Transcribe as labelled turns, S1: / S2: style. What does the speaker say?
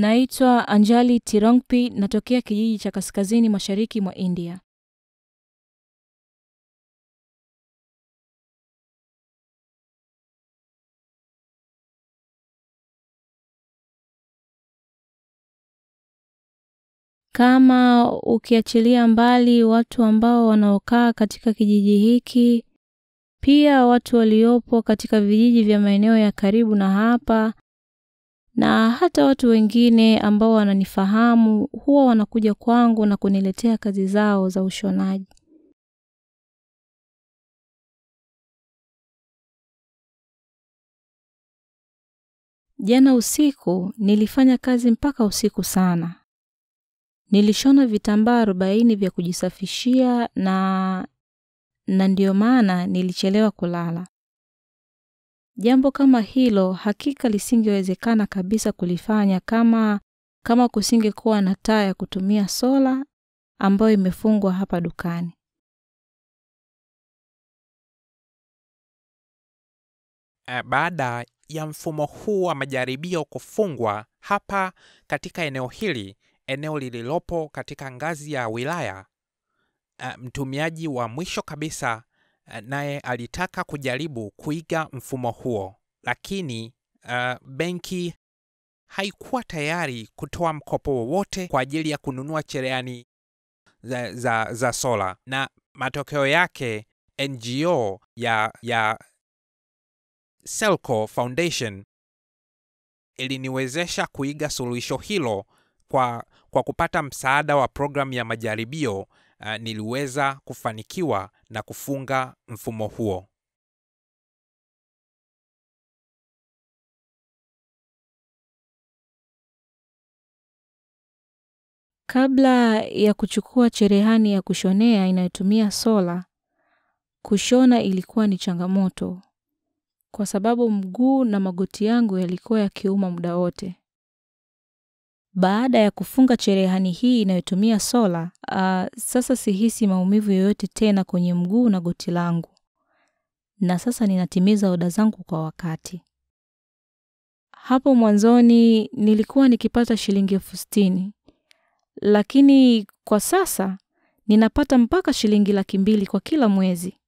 S1: Naitwa Anjali Tirongpi, natokea kijiji cha kaskazini mashariki mwa India. Kama ukiachilia mbali watu ambao wanaokaa katika kijiji hiki, pia watu waliopo katika vijiji vya maeneo ya karibu na hapa, na hata watu wengine ambao wananifahamu huwa wanakuja kwangu na kuniletea kazi zao za ushonaji. Jana usiku nilifanya kazi mpaka usiku sana. Nilishona vitambaa 40 vya kujisafishia na ndio maana nilichelewa kulala. Jambo kama hilo hakika lisingewezekana kabisa kulifanya kama kusingekuwa na taa ya kutumia sola ambayo imefungwa hapa dukani.
S2: Baada ya mfumo huu wa majaribio kufungwa hapa katika eneo hili, eneo lililopo katika ngazi ya wilaya, mtumiaji wa mwisho kabisa naye alitaka kujaribu kuiga mfumo huo, lakini benki haikuwa tayari kutoa mkopo wowote kwa ajili ya kununua cherehani za sola, na matokeo yake NGO ya Selco Foundation iliniwezesha kuiga suluhisho hilo kwa kupata msaada wa programu ya majaribio. Niliweza kufanikiwa na kufunga mfumo huo.
S1: Kabla ya kuchukua cherehani ya kushonea inayotumia sola, kushona ilikuwa ni changamoto kwa sababu mguu na magoti yangu yalikuwa yakiuma muda wote. Baada ya kufunga cherehani hii inayotumia sola, sasa sihisi maumivu yoyote tena kwenye mguu na goti langu. Na sasa ninatimiza oda zangu kwa wakati. Hapo mwanzoni nilikuwa nikipata shilingi 60,000, lakini kwa sasa ninapata mpaka shilingi 200,000 kwa kila mwezi.